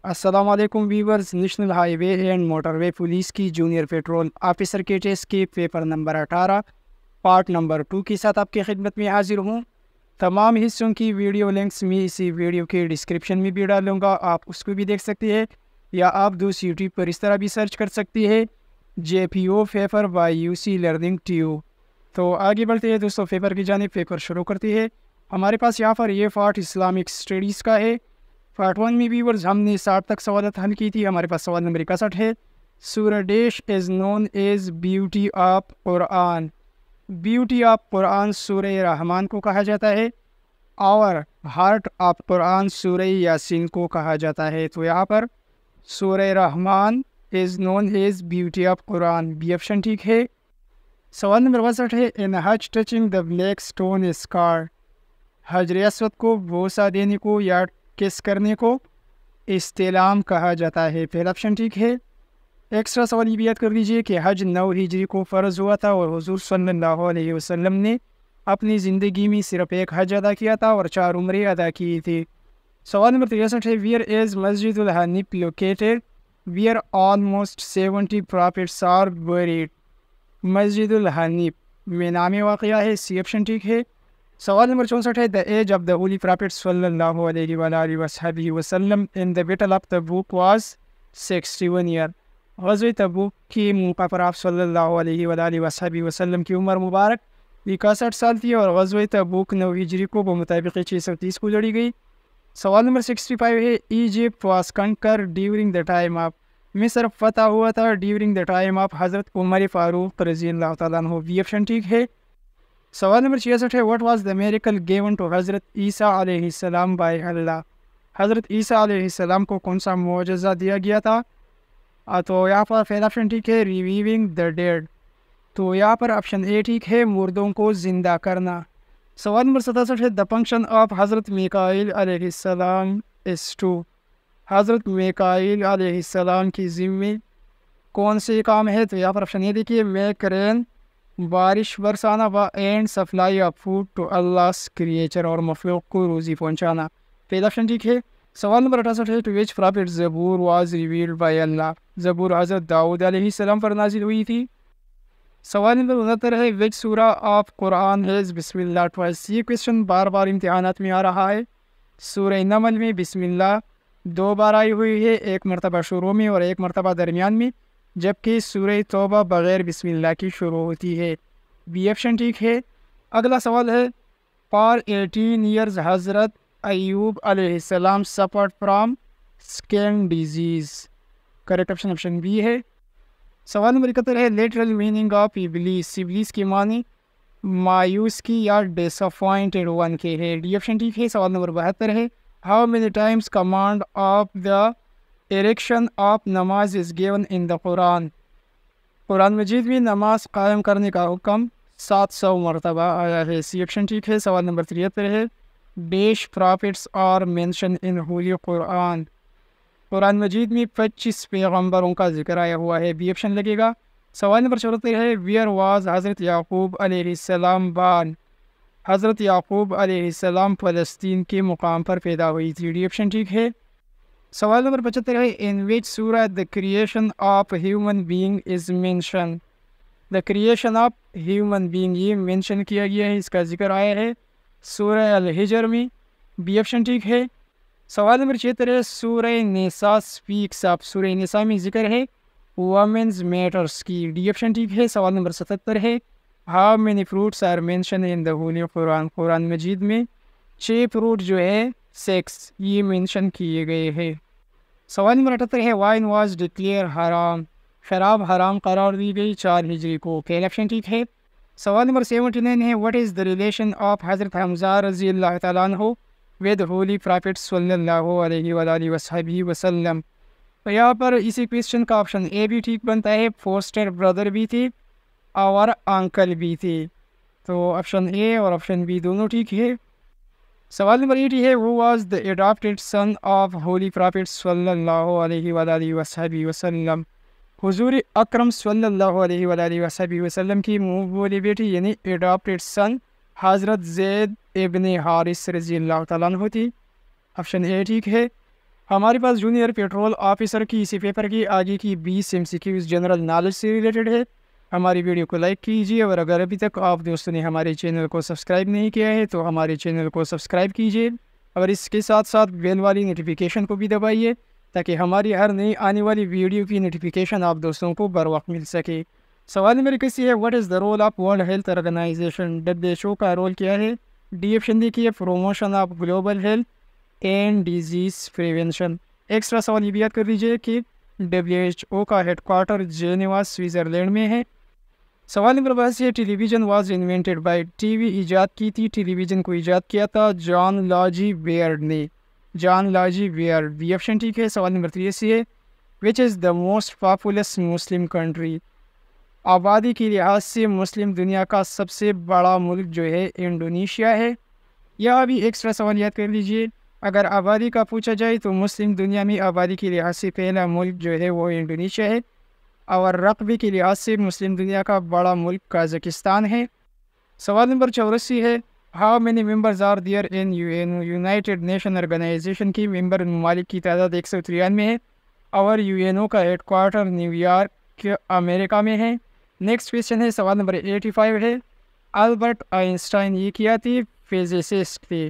السلام علیکم viewers, national highway and motorway police کی جونیئر پیٹرول آفیسر کے ٹیسٹ کے پیپر نمبر 18 پارٹ نمبر 2 کے ساتھ آپ کی خدمت میں حاضر ہوں۔ تمام حصوں کی ویڈیو لنکس میں اسی ویڈیو کے ڈسکرپشن میں بھی ڈالوں گا، آپ اس کو بھی دیکھ سکتے ہیں، یا آپ دوسری یوٹیوب پر اس طرح بھی سرچ کر سکتے ہیں JPO paper by UC learning ٹیو۔ تو آگے بڑھتے ہیں دوستوں، پیپر کی جانب پیپر شروع کرتے ہیں۔ ہمارے پاس یہاں پر یہ پارٹ اسلامک اسٹڈیز کا ہے۔ پارٹ 1 میں ویورز ہم نے 60 تک سوالات حل کی تھی، ہمارے پاس سوال نمبر 61 ہے۔ سورہ dash is known as beauty of Quran. Beauty of Quran سورہ رحمان کو کہا جاتا ہے، اور ہارٹ آف قرآن سورہ یاسین کو کہا جاتا ہے۔ تو یہاں پر سورہ Rahman is known as beauty of Quran, B option ٹھیک ہے۔ سوال نمبر 62 ہے، in Hajj touching the black stone is called. حجر اسود کو بوسہ دینے کو یا کس کرنے کو استلام کہا جاتا ہے، پہلا آپشن ٹھیک ہے۔ ایکسٹرا سوال یہ بھی یاد کر لیجئے کہ حج 9 ہجری کو فرض ہوا تھا، اور حضور صلی اللہ علیہ وسلم نے اپنی زندگی میں صرف ایک حج ادا کیا تھا اور 4 عمرے ادا کی تھی۔ سوال نمبر 63 ہے، where is Masjid al-Hanif located where almost 70 prophets are buried. Masjid al-Hanif میں نام واقعہ ہے، سی آپشن ٹھیک ہے۔ سوال نمبر 64 ہے، the age of the holy prophet صلی اللہ علیہ وآلہ وصحبہ وسلم in the battle of Tabuk was 61 year. غزوہ تبوک کی موقع پر آپ صلی اللہ علیہ وآلہ وصحبہ وسلم کی عمر مبارک 61 سال تھی، اور غزوہ تبوک 9 ہجری کو بمطابق 630 کو لڑی گئی۔ سوال نمبر 65 ہے، Egypt was conquered during the time of. Misr فتح ہوا تھا ڈیورنگ دا ٹائم آف حضرت عمر فاروق رضی اللہ تعالیٰ عنہ، بی آپشن ٹھیک ہے۔ سوال نمبر 66 ہے، what was the miracle given to Hazrat Isa علیہ السلام بائی اللہ۔ حضرت عیسیٰ علیہ السلام کو کون سا معجزہ دیا گیا تھا؟ تو یہاں پر پہلا آپشن ٹھیک ہے، ریویونگ دا ڈیڈ۔ تو یہاں پر آپشن اے ٹھیک ہے، مردوں کو زندہ کرنا۔ سوال نمبر 67 ہے، دا فنکشن آف حضرت میکائیل علیہ السلام از ٹو۔ حضرت میکائیل علیہ السلام کی ذمے کون سے کام ہے؟ تو یہاں پر آپشن اے دیکھیے، میک رین، بارش برسانا، و and supply of food to Allah's creature, اور مخلوق کو روزی پہنچانا، پہلا آپشن ٹھیک ہے۔ سوال نمبر 68 ہے، to which prophet Zabur was revealed by Allah. Zabur Hazrat داؤد علیہ السلام پر نازل ہوئی تھی۔ سوال نمبر 69 ہے، وچ سورہ آف قرآن ہیز بسم اللہ ٹوائس۔ یہ کویشچن بار بار امتحانات میں آ رہا ہے۔ سورہ نمل میں بسم اللہ 2 بار آئی ہوئی ہے، ایک مرتبہ شروع میں اور ایک مرتبہ درمیان میں، جبکہ سورہ توبہ بغیر بسم اللہ کی شروع ہوتی ہے، بی آپشن ٹھیک ہے۔ اگلا سوال ہے، فار 18 ایئرز حضرت ایوب علیہ السلام suffered from skin disease, correct option option B ہے۔ سوال نمبر 71 ہے، لیٹرل میننگ آف ابلیس۔ ابلیس کی معنی مایوس کی یا ڈس اپوائنٹڈ ون کے ہے، ڈی آپشن ٹھیک ہے۔ سوال نمبر 72 ہے، how many times command of the erection of namaz is given in دا قرآن۔ قرآن مجید میں نماز قائم کرنے کا حکم 700 مرتبہ آیا ہے، سی آپشن ٹھیک ہے۔ سوال نمبر 73 ہے، dash prophets are mention in holy Quran. Quran Majeed میں 25 پیغمبروں کا ذکر آیا ہوا ہے، بی آپشن لگے گا۔ سوال نمبر 74 ہے، ویئر واز حضرت یعقوب علیہ السلام بان۔ حضرت یعقوب علیہ السلام فلسطین کے مقام پر پیدا ہوئی تھی، ڈی آپشن ٹھیک ہے۔ سوال نمبر 75 ہے، in which surah the creation of human being is mention. The creation of human being یہ مینشن کیا گیا ہے، اس کا ذکر آیا ہے سورہ الحجر میں، بی آپشن ٹھیک ہے۔ سوال نمبر 76 ہے، سورہ نساء سپیکس آف۔ سورہ نساء میں ذکر ہے وومنز میٹرز کی، ڈی آپشن ٹھیک ہے۔ سوال نمبر 77 ہے، how many fruits are mention in the holy Quran. Quran Majeed میں 6 فروٹ جو ہے 6 یہ مینشن کیے گئے ہیں۔ سوال نمبر 78 ہے، وائن واز ڈکلیئر حرام۔ شراب حرام قرار دی گئی 4 ہجری کو، پہلا آپشن ٹھیک ہے۔ سوال نمبر 79 ہے، what is the relation of Hazrat Hamza رضی اللہ تعالیٰ عنہ ود ہولی پرافٹ صلی اللہ علیہ وآلہ وصحبہ وسلم۔ تو یہاں پر اسی کویشچن کا آپشن اے بھی ٹھیک بنتا ہے، فوسٹر بردر بھی تھی اور انکل بھی تھی، تو آپشن اے اور آپشن بی دونوں ٹھیک ہے۔ سوال نمبر 80 ہے، who was the adopted son of holy prophet صلی اللہ علیہ وآلہ وصحبہ وسلم۔ حضور اکرم صلی اللہ علیہ وآلہ وصحبہ وسلم کی منہ بولی بیٹی یعنی adopted son حضرت زید ابن حارث رضی اللہ تعالیٰ عنہ تھی، آپشن اے ٹھیک ہے۔ ہمارے پاس جونیئر پیٹرول آفیسر کی اسی پیپر کی آگے کی 20 MCQs جنرل نالج سے ریلیٹڈ ہے۔ ہماری ویڈیو کو لائک کیجیے، اور اگر ابھی تک آپ دوستوں نے ہمارے چینل کو سبسکرائب نہیں کیا ہے تو ہمارے چینل کو سبسکرائب کیجیے، اور اس کے ساتھ ساتھ بیل والی نوٹیفیکیشن کو بھی دبائیے تاکہ ہماری ہر نئی آنے والی ویڈیو کی نوٹیفیکیشن آپ دوستوں کو بر وقت مل سکے۔ سوال نمبر 21 ہے، what is the role of world health organization? WHO کا رول کیا ہے؟ ڈی آپشن دیکھیے، promotion of global health and disease prevention. Extra سوال یہ بھی یاد کر لیجیے کہ WHO کا ہیڈ کوارٹر جنیوا سوئٹزرلینڈ میں ہے۔ سوال نمبر 22 ہے، television was invented by, T V ایجاد کی تھی، ٹیلی ویژن کو ایجاد کیا تھا جان لاجی بیئرڈ نے، John Logie Baird, B option ٹھیک ہے۔ سوال نمبر 83 ہے، which is the most populous Muslim country? آبادی کے لحاظ سے مسلم دنیا کا سب سے بڑا ملک جو ہے انڈونیشیا ہے۔ یہاں بھی ایکسٹرا سوال یاد کر لیجیے، اگر آبادی کا پوچھا جائے تو مسلم دنیا میں آبادی کے لحاظ سے پہلا ملک جو ہے وہ انڈونیشیا ہے، اور رقبے کے لحاظ سے مسلم دنیا کا بڑا ملک قازقستان ہے۔ سوال نمبر 84 ہے، how many members are there in united nation organization کی ممبر ممالک کی تعداد 193 ہے، اور UNO کا ہیڈ کوارٹر نیو یارک امریکہ میں ہے۔ نیکسٹ کویشچن ہے، سوال نمبر 85 ہے، البرٹ آئنسٹائن یہ کیا تھی؟ فزسسٹ تھے،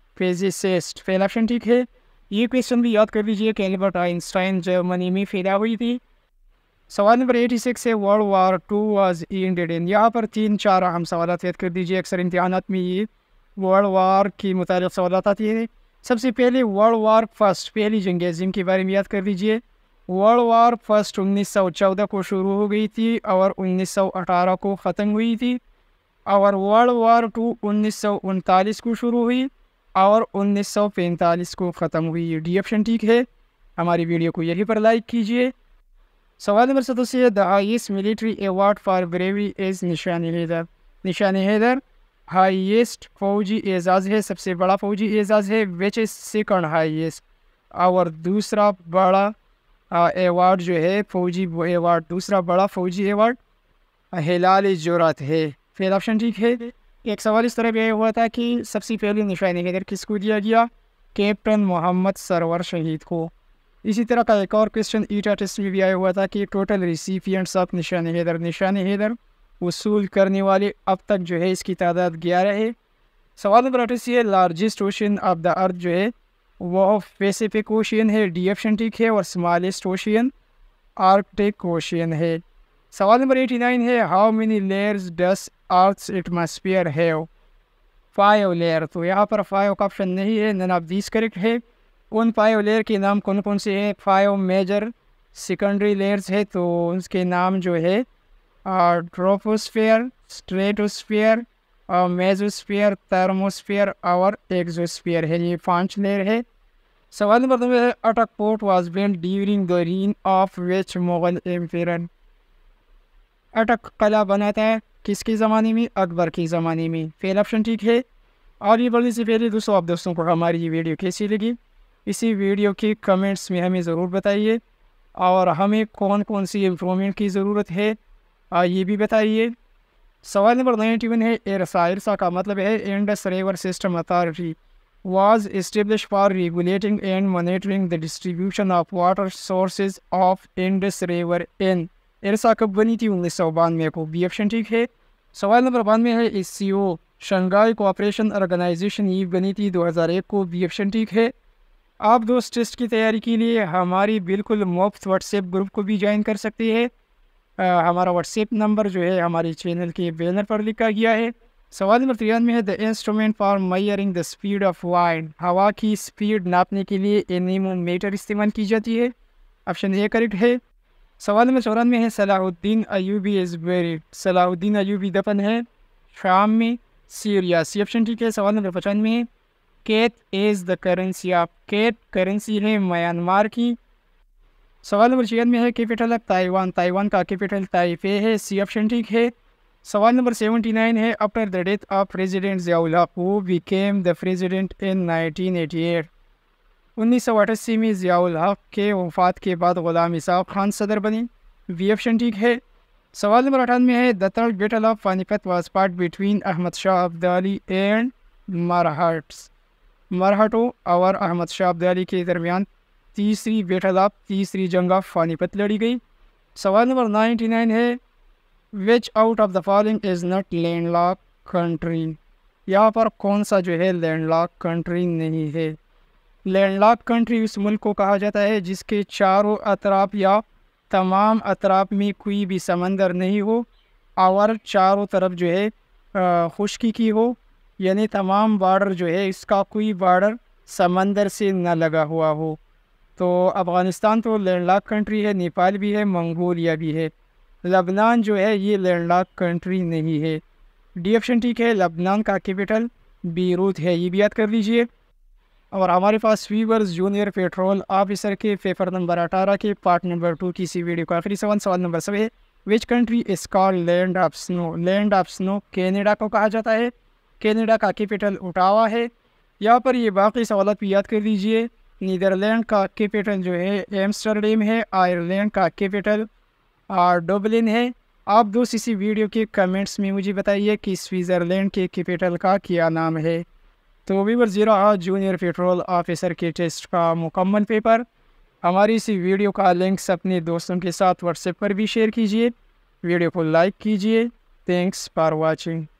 فزسسٹ، پہلا آپشن ٹھیک ہے۔ یہ کویشچن بھی یاد کر لیجیے کہ البرٹ آئنسٹائن جرمنی میں پیدا ہوئی تھی۔ سوال نمبر 86 ہے، world war 2 was ended in, یہاں پر 3-4 اہم سوالات یاد کر دیجیے، اکثر امتحانات میں یہ ورلڈ وار کی متعلق سوالات آتی ہیں۔ سب سے پہلے ورلڈ وار فرسٹ، پہلی جنگ عظیم کے بارے میں یاد کر لیجیے۔ ورلڈ وار فرسٹ 1914 کو شروع ہو گئی تھی اور 1918 کو ختم ہوئی تھی، اور ورلڈ وار 2 1939 کو شروع ہوئی اور 1945 کو ختم ہوئی۔ ڈی آپشن ٹھیک ہے۔ ہماری ویڈیو کو یہیں پر لائک کیجیے۔ سوال نمبر 87 ہے، the highest military award for bravery is Nishan Haider? نشان حیدر ہائیسٹ فوجی اعزاز ہے، سب سے بڑا فوجی اعزاز ہے، وچ از سیکنڈ ہائیسٹ، اور دوسرا بڑا ایوارڈ جو ہے فوجی ایوارڈ، دوسرا بڑا فوجی ایوارڈ ہلال جرات ہے، پہلا آپشن ٹھیک ہے۔ ایک سوال اس طرح بھی آیا ہوا تھا کہ سب سے پہلے نشان حیدر کس کو دیا گیا؟ کیپٹن محمد سرور شہید کو۔ اسی طرح کا ایک اور کویشچن ایٹا ٹیسٹ میں بھی آیا ہوا تھا کہ ٹوٹل ریسیپینٹس آف نشان حیدر وصول کرنے والے اب تک جو ہے اس کی تعداد 11 ہے۔ سوال نمبر 88 ہے، largest ocean of the earth جو ہے وہ پیسیفک اوشین ہے، ڈی آپشن ٹھیک ہے، اور اسمالسٹ اوشین آرکٹک اوشین ہے۔ سوال نمبر 89 ہے، how many layers does earth's atmosphere have? 5 layer, تو یہاں پر 5 کا آپشن نہیں ہے، نن آف دیز کریکٹ ہے۔ ان 5 لیئر کے نام کون کون سے ہیں؟ 5 میجر سیکنڈری لیئرز ہے، تو اس کے نام جو ہے ٹروپوسفیئر، اسٹریٹوسفیئر، میزوسفیئر، تھرموسفیئر اور ایگزوسفیئر ہے، یہ 5 لیئر ہے۔ سوال نمبر 2 ہے، Attock fort was built during the reign of which Mughal emperor? Attock قلعہ بنا تھا کس کے زمانے میں؟ اکبر کے زمانے میں، پہلا آپشن ٹھیک ہے۔ اور یہ بڑھنے سے پہلے دوستوں، آپ دوستوں کو ہماری یہ ویڈیو کیسی لگی اسی ویڈیو کے کمنٹس میں ہمیں ضرور بتائیے، اور ہمیں کون کون سی امپرومنٹ کی ضرورت ہے یہ بھی بتائیے۔ سوال نمبر 91 ہے، ارسا کا مطلب ہے Indus river system authority was establish for regulating and monitoring the distribution of water sources of Indus river in, IRSA کب بنی تھی؟ 1992 کو، بی آپشن ٹھیک ہے۔ سوال نمبر 92 ہے، SCO شنگھائی کوآپریشن آرگنائزیشن یہ بنی تھی 2001 کو، بی آپشن ٹھیک ہے۔ آپ دوست ٹیسٹ کی تیاری کے لیے ہماری بالکل مفت واٹس ایپ گروپ کو بھی جوائن کر سکتے ہیں، ہمارا واٹس ایپ نمبر جو ہے ہمارے چینل کے بینر پر لکھا گیا ہے۔ سوال نمبر 93 ہے، the instrument for measuring the speed of wind, ہوا کی اسپیڈ ناپنے کے لیے اینیمومیٹر استعمال کی جاتی ہے، آپشن اے کریکٹ ہے۔ سوال نمبر 94 ہے، صلاح الدین ایوبی از بیریڈ، صلاح الدین ایوبی دفن ہے شام میں، سیریا، سی آپشن ٹھیک ہے۔ سوال نمبر 95 ہے، kyat is the currency of, kyat currency ہے میانمار کی۔ سوال نمبر 96 ہے، کیپٹل آف تائیوان، تائیوان کا کیپٹل تائپے ہے، سی آپشن ٹھیک ہے۔ سوال نمبر 79 ہے، after the death of president Zia ul-Haq who became the president ان 1988، 1988 میں ضیاء الحق کے وفات کے بعد غلام اسحاق خان صدر بنے، بی آپشن ٹھیک ہے۔ سوال نمبر 98 ہے، the third battle of Panipat was fought between Ahmad Shah Abdali and مرہٹوں اور احمد شاہ ابدالی کے درمیان تیسری بیٹل آف تیسری جنگ آف پانی پت لڑی گئی۔ سوال نمبر 99 ہے which out of the following is not land lock country, یہاں پر کون سا جو ہے لینڈ لاک کنٹری نہیں ہے۔ لینڈ لاک کنٹری اس ملک کو کہا جاتا ہے جس کے چاروں اطراف یا تمام اطراف میں کوئی بھی سمندر نہیں ہو اور چاروں طرف جو ہے خشکی کی ہو، یعنی تمام بارڈر جو ہے اس کا کوئی بارڈر سمندر سے نہ لگا ہوا ہو۔ تو افغانستان تو لینڈ لاک کنٹری ہے، نیپال بھی ہے، منگولیا بھی ہے۔ لبنان جو ہے یہ لینڈ لاک کنٹری نہیں ہے۔ ڈی آپشن ٹھیک ہے، لبنان کا کیپٹل بیروت ہے، یہ بھی یاد کر لیجئے۔ اور ہمارے پاس ویورز جونیئر پیٹرول آفیسر کے پیپر نمبر 18 کے پارٹ نمبر 2 کی سی ویڈیو کا آخری سوال نمبر 7 ہے which country is called land of snow. Land of snow Canada کو کہا جاتا ہے، کینیڈا کا کیپٹل اوٹاوا ہے۔ یہاں پر یہ باقی سوالات بھی یاد کر لیجئے۔ نیدرلینڈ کا کیپٹل جو ہے ایمسٹرڈیم ہے، آئرلینڈ کا کیپٹل ڈبلن ہے۔ آپ دوست اسی ویڈیو کے کمنٹس میں مجھے بتائیے کہ سوئٹزرلینڈ کے کیپٹل کا کیا نام ہے۔ تو ویورز یہ رہا جونیئر پیٹرول آفیسر کے ٹیسٹ کا مکمل پیپر۔ ہماری اسی ویڈیو کا لنکس اپنے دوستوں کے ساتھ واٹس ایپ پر بھی شیئر کیجیے، ویڈیو کو لائک کیجیے۔ Thanks for watching.